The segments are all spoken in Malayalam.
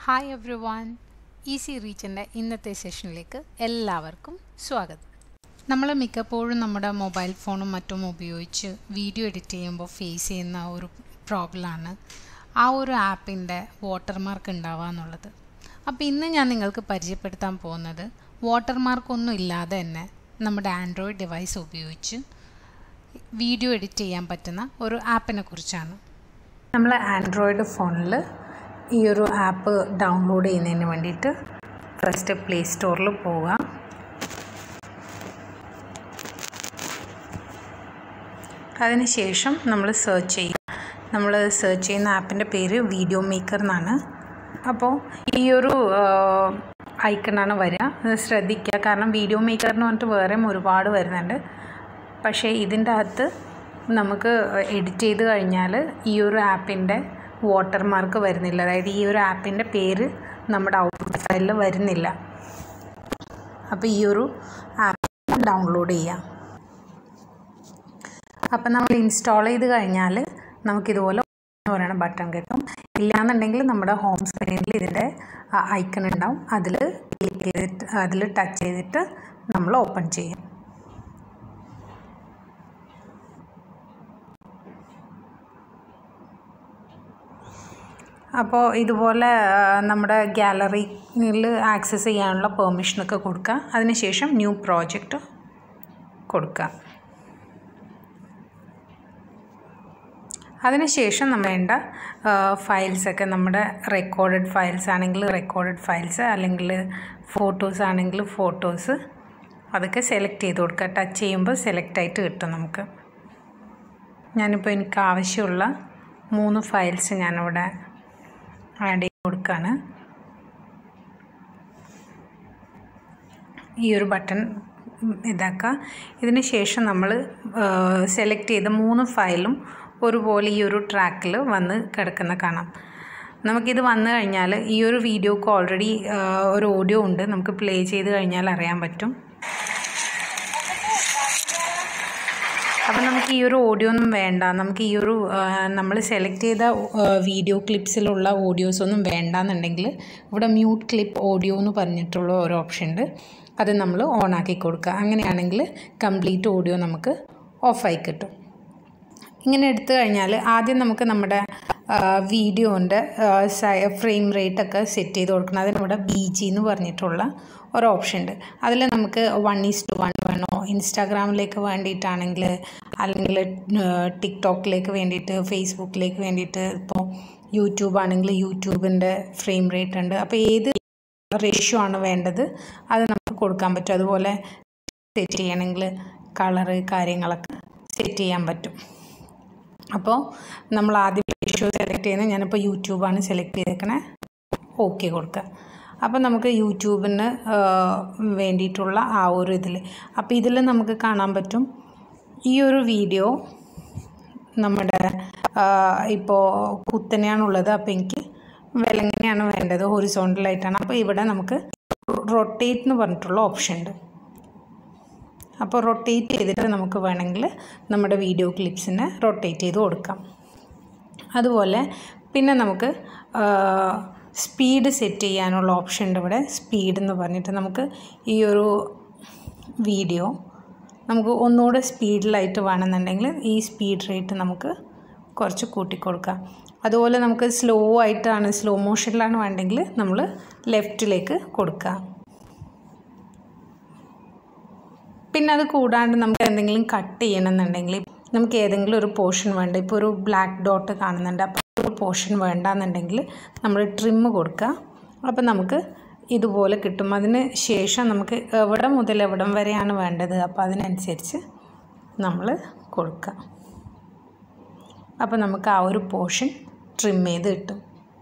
ഹായ് എവ്രി വൺ, ഈസി റീച്ചിൻ്റെ ഇന്നത്തെ സെഷനിലേക്ക് എല്ലാവർക്കും സ്വാഗതം. നമ്മൾ മിക്കപ്പോഴും നമ്മുടെ മൊബൈൽ ഫോണും മറ്റും ഉപയോഗിച്ച് വീഡിയോ എഡിറ്റ് ചെയ്യുമ്പോൾ ഫേസ് ചെയ്യുന്ന ഒരു പ്രോബ്ലമാണ് ആ ഒരു ആപ്പിൻ്റെ വാട്ടർമാർക്ക് ഉണ്ടാവുക എന്നുള്ളത്. അപ്പോൾ ഇന്ന് ഞാൻ നിങ്ങൾക്ക് പരിചയപ്പെടുത്താൻ പോകുന്നത് വാട്ടർമാർക്ക് ഒന്നും ഇല്ലാതെ തന്നെ നമ്മുടെ ആൻഡ്രോയിഡ് ഡിവൈസ് ഉപയോഗിച്ച് വീഡിയോ എഡിറ്റ് ചെയ്യാൻ പറ്റുന്ന ഒരു ആപ്പിനെ കുറിച്ചാണ്. നമ്മൾ ആൻഡ്രോയിഡ് ഫോണിൽ ഈ ഒരു ആപ്പ് ഡൗൺലോഡ് ചെയ്യുന്നതിന് വേണ്ടിയിട്ട് ഫസ്റ്റ് പ്ലേ സ്റ്റോറിൽ പോവുക. അതിനുശേഷം നമ്മൾ സെർച്ച് ചെയ്യും. നമ്മൾ സെർച്ച് ചെയ്യുന്ന ആപ്പിൻ്റെ പേര് വീഡിയോ മേക്കർ എന്നാണ്. അപ്പോൾ ഈ ഒരു ഐക്കണാണ് വരിക. അത് ശ്രദ്ധിക്കുക, കാരണം വീഡിയോ മേക്കർ എന്ന് പറഞ്ഞിട്ട് വേറെയും ഒരുപാട് വരുന്നുണ്ട്. പക്ഷേ ഇതിൻ്റെ അകത്ത് നമുക്ക് എഡിറ്റ് ചെയ്ത് കഴിഞ്ഞാൽ ഈ ഒരു ആപ്പിൻ്റെ വാട്ടർമാർക്ക് വരുന്നില്ല. അതായത് ഈ ഒരു ആപ്പിൻ്റെ പേര് നമ്മുടെ ഔട്ട്പുട്ട് ഫയലിൽ വരുന്നില്ല. അപ്പോൾ ഈ ഒരു ആപ്പ് ഡൗൺലോഡ് ചെയ്യാം. അപ്പോൾ നമ്മൾ ഇൻസ്റ്റാൾ ചെയ്ത് കഴിഞ്ഞാൽ നമുക്കിതുപോലെ പറയുന്ന ബട്ടൺ കിട്ടും. ഇല്ലയെന്നുണ്ടെങ്കിൽ നമ്മുടെ ഹോം സ്ക്രീനിൽ ഇതിൻ്റെ ഐക്കൺ ഉണ്ടാവും. അതിൽ ക്ലിക്ക് ചെയ്തിട്ട് അതിൽ ടച്ച് ചെയ്തിട്ട് നമ്മൾ ഓപ്പൺ ചെയ്യും. അപ്പോൾ ഇതുപോലെ നമ്മുടെ ഗാലറിയിൽ ആക്സസ് ചെയ്യാനുള്ള പെർമിഷനൊക്കെ കൊടുക്കുക. അതിനുശേഷം ന്യൂ പ്രോജക്റ്റ് കൊടുക്കുക. അതിനുശേഷം നമ്മൾ വേണ്ട ഫയൽസൊക്കെ നമ്മുടെ റെക്കോർഡഡ് ഫയൽസ് ആണെങ്കിൽ റെക്കോർഡഡ് ഫയൽസ്, അല്ലെങ്കിൽ ഫോട്ടോസ് ആണെങ്കിൽ ഫോട്ടോസ്, അതൊക്കെ സെലക്ട് ചെയ്ത് കൊടുക്കുക. ടച്ച് ചെയ്യുമ്പോൾ സെലക്ട് ആയിട്ട് കിട്ടും നമുക്ക്. ഞാനിപ്പോൾ എനിക്ക് ആവശ്യമുള്ള 3 ഫയൽസ് ഞാനിവിടെ ആഡ് ചെയ്ത് കൊടുക്കുകയാണ്. ഈ ഒരു ബട്ടൺ ഇതാക്കുക. ഇതിന് ശേഷം നമ്മൾ സെലക്ട് ചെയ്ത 3 ഫയലും ഒരുപോലെ ഈ ഒരു ട്രാക്കിൽ വന്ന് കിടക്കുന്ന കാണാം. നമുക്കിത് വന്നു കഴിഞ്ഞാൽ ഈ ഒരു വീഡിയോക്ക് ഓൾറെഡി ഒരു ഓഡിയോ ഉണ്ട്. നമുക്ക് പ്ലേ ചെയ്ത് കഴിഞ്ഞാൽ അറിയാൻ പറ്റും. അപ്പം നമുക്ക് ഈ ഒരു ഓഡിയോ ഒന്നും വേണ്ട. നമുക്ക് ഈ ഒരു നമ്മൾ സെലക്ട് ചെയ്ത വീഡിയോ ക്ലിപ്സിലുള്ള ഓഡിയോസൊന്നും വേണ്ടാന്നുണ്ടെങ്കിൽ ഇവിടെ മ്യൂട്ട് ക്ലിപ്പ് ഓഡിയോ എന്ന് പറഞ്ഞിട്ടുള്ള ഒരു ഓപ്ഷൻ ഉണ്ട്. അത് നമ്മൾ ഓണാക്കി കൊടുക്കുക. അങ്ങനെയാണെങ്കിൽ കംപ്ലീറ്റ് ഓഡിയോ നമുക്ക് ഓഫായി കിട്ടും. ഇങ്ങനെ എടുത്തു കഴിഞ്ഞാൽ ആദ്യം നമുക്ക് നമ്മുടെ വീഡിയോൻ്റെ ഫ്രെയിം റേറ്റൊക്കെ സെറ്റ് ചെയ്ത് കൊടുക്കണം. അതിനിവിടെ BG എന്ന് പറഞ്ഞിട്ടുള്ള ഒരു ഓപ്ഷൻ ഉണ്ട്. അതിൽ നമുക്ക് 1:1 വേണോ, ഇൻസ്റ്റാഗ്രാമിലേക്ക് വേണ്ടിയിട്ടാണെങ്കിൽ, അല്ലെങ്കിൽ ടിക്ടോക്കിലേക്ക് വേണ്ടിയിട്ട്, ഫേസ്ബുക്കിലേക്ക് വേണ്ടിയിട്ട്, ഇപ്പോൾ യൂട്യൂബ് ആണെങ്കിൽ യൂട്യൂബിൻ്റെ ഫ്രെയിം റേറ്റ് ഉണ്ട്. അപ്പോൾ ഏത് റേഷ്യോ ആണ് വേണ്ടത് അത് നമുക്ക് കൊടുക്കാൻ പറ്റും. അതുപോലെ സെറ്റ് ചെയ്യണമെങ്കിൽ കളറ് കാര്യങ്ങളൊക്കെ സെറ്റ് ചെയ്യാൻ പറ്റും. അപ്പോൾ നമ്മൾ ആദ്യം റേഷ്യോ സെലക്ട് ചെയ്യുന്നത്, ഞാനിപ്പോൾ യൂട്യൂബാണ് സെലക്ട് ചെയ്തേക്കണേ. ഓക്കെ കൊടുക്കുക. അപ്പോൾ നമുക്ക് യൂട്യൂബിന് വേണ്ടിയിട്ടുള്ള ആ ഒരു ഇതിൽ, അപ്പോൾ ഇതിൽ നമുക്ക് കാണാൻ പറ്റും ഈ ഒരു വീഡിയോ നമ്മുടെ ഇപ്പോൾ കുത്തനെയാണുള്ളത്. അപ്പോൾ എനിക്ക് വിലങ്ങനെയാണ് വേണ്ടത്, ഹൊറിസോണ്ടലായിട്ടാണ്. അപ്പോൾ ഇവിടെ നമുക്ക് റൊട്ടേറ്റ് എന്ന് പറഞ്ഞിട്ടുള്ള ഓപ്ഷൻ ഉണ്ട്. അപ്പോൾ റൊട്ടേറ്റ് ചെയ്തിട്ട് നമുക്ക് വേണമെങ്കിൽ നമ്മുടെ വീഡിയോ ക്ലിപ്സിനെ റൊട്ടേറ്റ് ചെയ്ത് കൊടുക്കാം. അതുപോലെ പിന്നെ നമുക്ക് സ്പീഡ് സെറ്റ് ചെയ്യാനുള്ള ഓപ്ഷൻ ഉണ്ട് ഇവിടെ. സ്പീഡ് എന്ന് പറഞ്ഞിട്ട് നമുക്ക് ഈ ഒരു വീഡിയോ നമുക്ക് ഒന്നുകൂടെ സ്പീഡിലായിട്ട് വേണമെന്നുണ്ടെങ്കിൽ ഈ സ്പീഡ് റേറ്റ് നമുക്ക് കുറച്ച് കൂട്ടിക്കൊടുക്കാം. അതുപോലെ നമുക്ക് സ്ലോ ആയിട്ടാണ്, സ്ലോ മോഷനിലാണ് വേണ്ടെങ്കിൽ നമ്മൾ ലെഫ്റ്റിലേക്ക് കൊടുക്കാം. പിന്നെ അത് കൂടാണ്ട് നമുക്ക് എന്തെങ്കിലും കട്ട് ചെയ്യണമെന്നുണ്ടെങ്കിൽ, നമുക്ക് ഏതെങ്കിലും ഒരു പോർഷൻ വേണ്ട, ഇപ്പോൾ ഒരു ബ്ലാക്ക് ഡോട്ട് കാണുന്നുണ്ട്, അപ്പോൾ ഒരു പോർഷൻ വേണ്ടാന്നുണ്ടെങ്കിൽ നമ്മൾ ട്രിം കൊടുക്കുക. അപ്പോൾ നമുക്ക് ഇതുപോലെ കിട്ടും. അതിന് ശേഷം നമുക്ക് എവിടെ മുതൽ എവിടം വരെയാണ് വേണ്ടത്, അപ്പോൾ അതിനനുസരിച്ച് നമ്മൾ കൊടുക്കുക. അപ്പോൾ നമുക്ക് ആ ഒരു പോർഷൻ ട്രിം ചെയ്ത് കിട്ടും.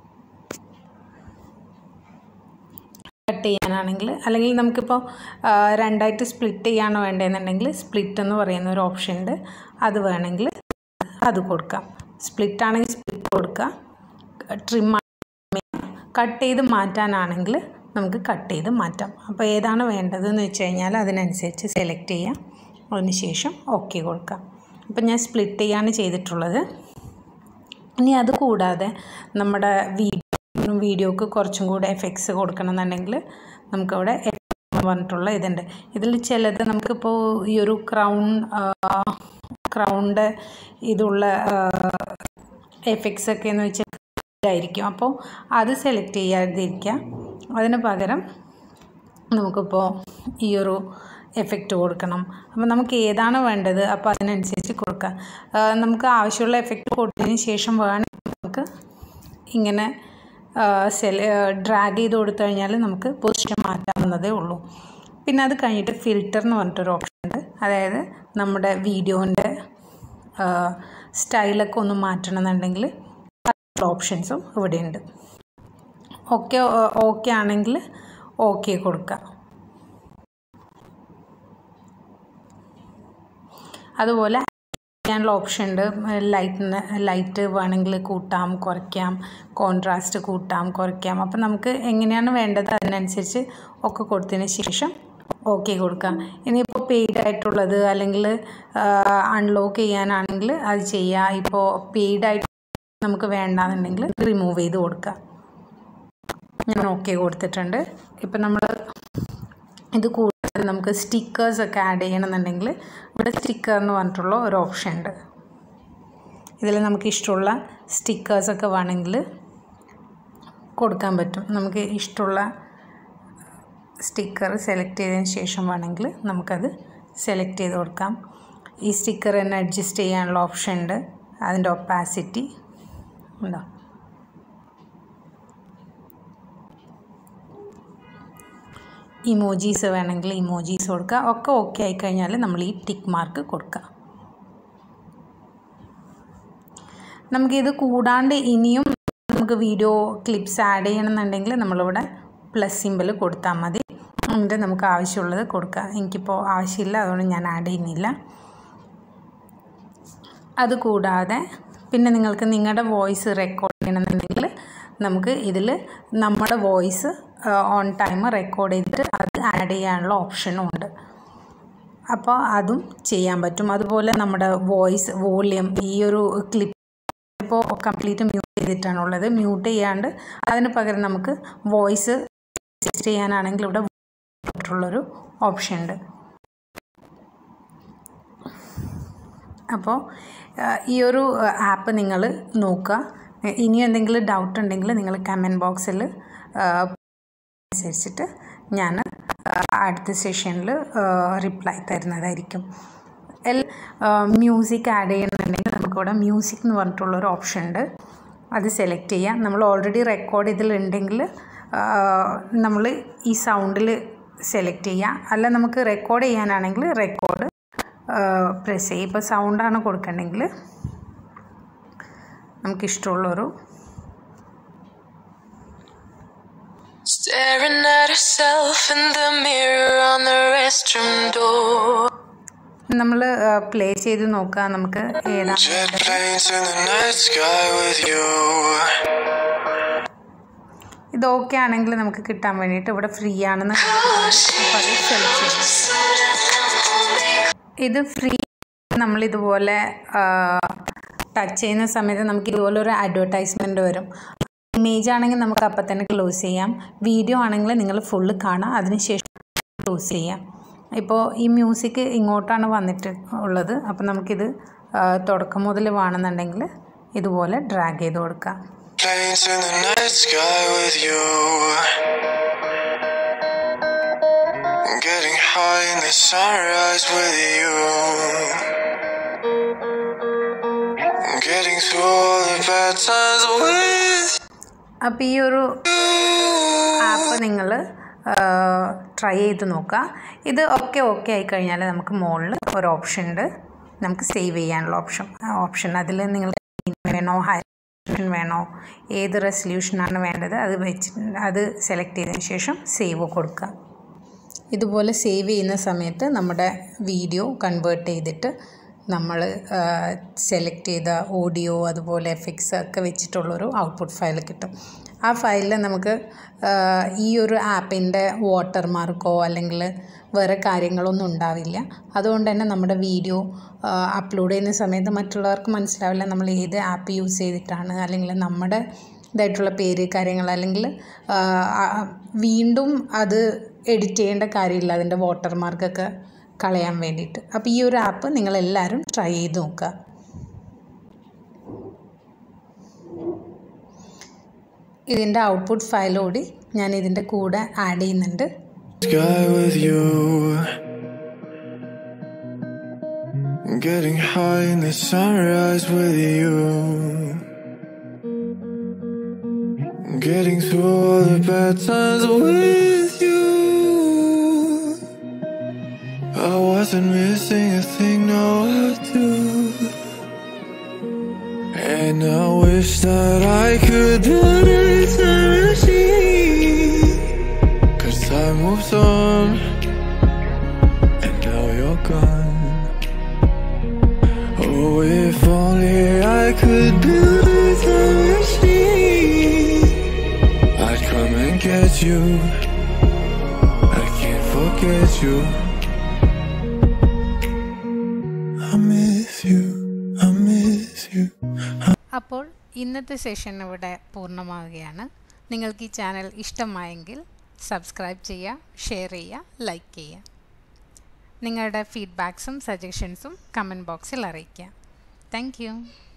കട്ട് ചെയ്യാനാണെങ്കിൽ, അല്ലെങ്കിൽ നമുക്കിപ്പോൾ 2ആയിട്ട് സ്പ്ലിറ്റ് ചെയ്യാനോ വേണ്ടതെന്നുണ്ടെങ്കിൽ സ്പ്ലിറ്റ് എന്ന് പറയുന്ന ഒരു ഓപ്ഷൻ ഉണ്ട്. അത് വേണമെങ്കിൽ അത് കൊടുക്കാം. സ്പ്ലിറ്റ് ആണെങ്കിൽ സ്പ്ലിറ്റ് കൊടുക്കുക. ട്രിം കട്ട് ചെയ്ത് മാറ്റാനാണെങ്കിൽ നമുക്ക് കട്ട് ചെയ്ത് മാറ്റാം. അപ്പോൾ ഏതാണ് വേണ്ടതെന്ന് വെച്ച് കഴിഞ്ഞാൽ അതിനനുസരിച്ച് സെലക്ട് ചെയ്യാം. അതിനുശേഷം ഓക്കെ കൊടുക്കാം. അപ്പോൾ ഞാൻ സ്പ്ലിറ്റ് ചെയ്യാണ് ചെയ്തിട്ടുള്ളത്. ഇനി അത് കൂടാതെ നമ്മുടെ വീഡിയോ വീഡിയോക്ക് കുറച്ചും കൂടെ എഫക്ട്സ് കൊടുക്കണമെന്നുണ്ടെങ്കിൽ നമുക്കവിടെ പറഞ്ഞിട്ടുള്ള ഇതുണ്ട്. ഇതിൽ ചിലത് നമുക്കിപ്പോൾ ഈ ഒരു ക്രൗണ്ട് ഇതുള്ള എഫക്ട്സ് ഒക്കെ എന്ന് വെച്ചാൽ ആയിരിക്കും. അപ്പോൾ അത് സെലക്ട് ചെയ്യാതിരിക്കുക. അതിന് പകരം നമുക്കിപ്പോൾ ഈ ഒരു എഫക്റ്റ് കൊടുക്കണം. അപ്പോൾ നമുക്ക് ഏതാണ് വേണ്ടത് അപ്പോൾ അതിനനുസരിച്ച് കൊടുക്കാം. നമുക്ക് ആവശ്യമുള്ള എഫക്റ്റ് കൊടുത്തതിന് ശേഷം വേണമെങ്കിൽ നമുക്ക് ഇങ്ങനെ ഡ്രാഗ് ചെയ്ത് കൊടുത്തു കഴിഞ്ഞാൽ നമുക്ക് പൊസിഷൻ മാറ്റാവുന്നതേ ഉള്ളൂ. പിന്നെ അത് കഴിഞ്ഞിട്ട് ഫിൽറ്റർ എന്ന് പറഞ്ഞിട്ടൊരു ഓപ്ഷൻ ഉണ്ട്. അതായത് നമ്മുടെ വീഡിയോൻ്റെ സ്റ്റൈലൊക്കെ ഒന്ന് മാറ്റണമെന്നുണ്ടെങ്കിൽ ഓപ്ഷൻസും ഇവിടെയുണ്ട്. ഓക്കെ ആണെങ്കിൽ ഓക്കെ കൊടുക്കുക. അതുപോലെ ചെയ്യാനുള്ള ഓപ്ഷൻ ഉണ്ട്. ലൈറ്റ് വേണമെങ്കിൽ കൂട്ടാം കുറയ്ക്കാം, കോൺട്രാസ്റ്റ് കൂട്ടാം കുറയ്ക്കാം. അപ്പം നമുക്ക് എങ്ങനെയാണ് വേണ്ടത് അതിനനുസരിച്ച് ഒക്കെ കൊടുത്തതിന് ശേഷം ഓക്കെ കൊടുക്കാം. ഇനിയിപ്പോൾ പെയ്ഡ് ആയിട്ടുള്ളത് അല്ലെങ്കിൽ അൺലോക്ക് ചെയ്യാനാണെങ്കിൽ അത് ചെയ്യുക. ഇപ്പോൾ പെയ്ഡായിട്ട് നമുക്ക് വേണ്ടാന്നുണ്ടെങ്കിൽ റിമൂവ് ചെയ്ത് കൊടുക്കുക. ഞാൻ ഓക്കെ കൊടുത്തിട്ടുണ്ട്. ഇപ്പം നമ്മൾ ഇത് കൂടാതെ നമുക്ക് സ്റ്റിക്കേഴ്സൊക്കെ ആഡ് ചെയ്യണമെന്നുണ്ടെങ്കിൽ ഇവിടെ സ്റ്റിക്കർ എന്ന് പറഞ്ഞിട്ടുള്ള ഒരു ഓപ്ഷൻ ഉണ്ട്. ഇതിൽ നമുക്ക് ഇഷ്ടമുള്ള സ്റ്റിക്കേഴ്സൊക്കെ വേണമെങ്കിൽ കൊടുക്കാൻ പറ്റും. നമുക്ക് ഇഷ്ടമുള്ള സ്റ്റിക്കർ സെലക്ട് ചെയ്തതിന് ശേഷം വേണമെങ്കിൽ നമുക്കത് സെലക്ട് ചെയ്ത് കൊടുക്കാം. ഈ സ്റ്റിക്കർ തന്നെ അഡ്ജസ്റ്റ് ചെയ്യാനുള്ള ഓപ്ഷൻ ഉണ്ട്. അതിൻ്റെ ഒപ്പാസിറ്റി ഉണ്ടോ. ഇമോജീസ് വേണമെങ്കിൽ ഇമോജീസ് കൊടുക്കുക. ഒക്കെ ഓക്കെ ആയിക്കഴിഞ്ഞാൽ നമ്മൾ ഈ ടിക്ക് മാർക്ക് കൊടുക്കുക. നമുക്കിത് കൂടാണ്ട് ഇനിയും നമുക്ക് വീഡിയോ ക്ലിപ്സ് ആഡ് ചെയ്യണമെന്നുണ്ടെങ്കിൽ നമ്മളിവിടെ പ്ലസ് സിമ്പിൾ കൊടുത്താൽ മതി. എന്നിട്ട് നമുക്ക് ആവശ്യമുള്ളത് കൊടുക്കുക. എനിക്കിപ്പോൾ ആവശ്യമില്ല, അതുകൊണ്ട് ഞാൻ ആഡ് ചെയ്യുന്നില്ല. അതുകൂടാതെ പിന്നെ നിങ്ങൾക്ക് നിങ്ങളുടെ വോയിസ് റെക്കോർഡ് ചെയ്യണമെന്നുണ്ടെങ്കിൽ നമുക്ക് ഇതിൽ നമ്മുടെ വോയിസ് ഓൺ ടൈം റെക്കോർഡ് ചെയ്തിട്ട് അത് ആഡ് ചെയ്യാനുള്ള ഓപ്ഷനും ഉണ്ട്. അപ്പോൾ അതും ചെയ്യാൻ പറ്റും. അതുപോലെ നമ്മുടെ വോയിസ് വോളിയം ഈ ഒരു ക്ലിപ്പ് ഇപ്പോൾ കംപ്ലീറ്റ് മ്യൂട്ട് ചെയ്തിട്ടാണുള്ളത്. മ്യൂട്ട് ചെയ്യാണ്ട് അതിന് പകരം നമുക്ക് വോയിസ് അഡ്ജസ്റ്റ് ചെയ്യാനാണെങ്കിൽ ഇവിടെ ഉള്ളൊരു ഓപ്ഷൻ ഉണ്ട്. അപ്പോൾ ഈ ഒരു ആപ്പ് നിങ്ങൾ നോക്കുക. ഇനി എന്തെങ്കിലും ഡൗട്ട് ഉണ്ടെങ്കിൽ നിങ്ങൾ കമൻറ്റ് ബോക്സിൽ അനുസരിച്ചിട്ട് ഞാൻ അടുത്ത സെഷനിൽ റിപ്ലൈ തരുന്നതായിരിക്കും. മ്യൂസിക് ആഡ് ചെയ്യണമെന്നുണ്ടെങ്കിൽ നമുക്കിവിടെ മ്യൂസിക് എന്ന് പറഞ്ഞിട്ടുള്ളൊരു ഓപ്ഷൻ ഉണ്ട്. അത് സെലക്ട് ചെയ്യാം. നമ്മൾ ഓൾറെഡി റെക്കോർഡ് ഇതിലുണ്ടെങ്കിൽ നമ്മൾ ഈ സൗണ്ടിൽ സെലക്ട് ചെയ്യുക. അല്ല നമുക്ക് റെക്കോർഡ് ചെയ്യാനാണെങ്കിൽ റെക്കോർഡ് പ്രസ് ചെയ്യുക. ഇപ്പോൾ സൗണ്ടാണ് കൊടുക്കണമെങ്കിൽ നമുക്കിഷ്ടമുള്ളൊരു Staring at herself in the mirror on the restroom door. നമ്മൾ പ്ലേ ചെയ്ത് നോക്കുക. നമുക്ക് ഏതാണ് ഇത് ഓക്കെ ആണെങ്കിൽ നമുക്ക് കിട്ടാൻ വേണ്ടിയിട്ട് ഇവിടെ ഫ്രീ ആണെന്ന് സെലക്ട് ചെയ്യാം. ഇത് ഫ്രീ നമ്മളിതുപോലെ ടച്ച് ചെയ്യുന്ന സമയത്ത് നമുക്ക് ഇതുപോലെ ഒരു അഡ്വർടൈസ്മെൻറ്റ് വരും. ഇമേജ് ആണെങ്കിൽ നമുക്ക് അപ്പം തന്നെ ക്ലോസ് ചെയ്യാം. വീഡിയോ ആണെങ്കിൽ നിങ്ങൾ ഫുള്ള് കാണാം, അതിനുശേഷം ക്ലോസ് ചെയ്യാം. ഇപ്പോൾ ഈ മ്യൂസിക് ഇങ്ങോട്ടാണ് വന്നിട്ട് ഉള്ളത്. അപ്പം നമുക്കിത് തുടക്കം മുതൽ വേണമെന്നുണ്ടെങ്കിൽ ഇതുപോലെ ഡ്രാഗ് ചെയ്ത് കൊടുക്കാം. അപ്പോൾ ഈ ഒരു ആപ്പ് നിങ്ങൾ ട്രൈ ചെയ്ത് നോക്കുക. ഇത് ഓക്കെ ആയിക്കഴിഞ്ഞാൽ നമുക്ക് മുകളിൽ ഒരു ഓപ്ഷൻ ഉണ്ട്, നമുക്ക് സേവ് ചെയ്യാനുള്ള ഓപ്ഷൻ. അതിൽ നിങ്ങൾക്ക് വേണോ ഹൈ റെസല്യൂഷൻ വേണോ ഏത് റെസല്യൂഷനാണ് വേണ്ടത് അത് സെലക്ട് ചെയ്തതിന് ശേഷം സേവ് കൊടുക്കുക. ഇതുപോലെ സേവ് ചെയ്യുന്ന സമയത്ത് നമ്മുടെ വീഡിയോ കൺവേർട്ട് ചെയ്തിട്ട് നമ്മൾ സെലക്ട് ചെയ്ത ഓഡിയോ അതുപോലെ എഫക്ട്സ് ഒക്കെ വെച്ചിട്ടുള്ളൊരു ഔട്ട്പുട്ട് ഫയൽ കിട്ടും. ആ ഫയലിൽ നമുക്ക് ഈ ഒരു ആപ്പിൻ്റെ വാട്ടർമാർക്കോ അല്ലെങ്കിൽ വേറെ കാര്യങ്ങളൊന്നും ഉണ്ടാവില്ല. അതുകൊണ്ട് തന്നെ നമ്മുടെ വീഡിയോ അപ്ലോഡ് ചെയ്യുന്ന സമയത്ത് മറ്റുള്ളവർക്ക് മനസ്സിലാവില്ല നമ്മൾ ഏത് ആപ്പ് യൂസ് ചെയ്തിട്ടാണ് അല്ലെങ്കിൽ നമ്മുടെ ഇതായിട്ടുള്ള പേര് കാര്യങ്ങൾ അല്ലെങ്കിൽ വീണ്ടും അത് എഡിറ്റ് ചെയ്യേണ്ട കാര്യമില്ല അതിൻ്റെ വാട്ടർമാർക്കൊക്കെ കളയാൻ വേണ്ടിയിട്ട്. അപ്പോൾ ഈ ഒരു ആപ്പ് നിങ്ങളെല്ലാവരും ട്രൈ ചെയ്ത് നോക്കുക. ഇതിൻ്റെ ഔട്ട്പുട്ട് ഫയൽ കൂടി ഞാൻ ഇതിൻ്റെ കൂടെ ആഡ് ചെയ്യുന്നുണ്ട്. Getting high in the sunrise with you, getting through all the bad times with you. I wasn't missing a thing, no I do. And I wish that I could build a time machine, 'cause time moves on and now you're gone. Oh, if only I could build a time machine, I'd come and get you. I can't forget you. I miss you, I miss you. അപ്പോൾ ഇന്നത്തെ സെഷൻ ഇവിടെ പൂർണ്ണമാവുകയാണ്. നിങ്ങൾക്ക് ഈ ചാനൽ ഇഷ്ടമായെങ്കിൽ സബ്സ്ക്രൈബ് ചെയ്യുക, ഷെയർ ചെയ്യുക, ലൈക്ക് ചെയ്യുക. നിങ്ങളുടെ ഫീഡ്ബാക്സും സജഷൻസും കമൻറ്റ് ബോക്സിൽ അറിയിക്കുക. Thank U.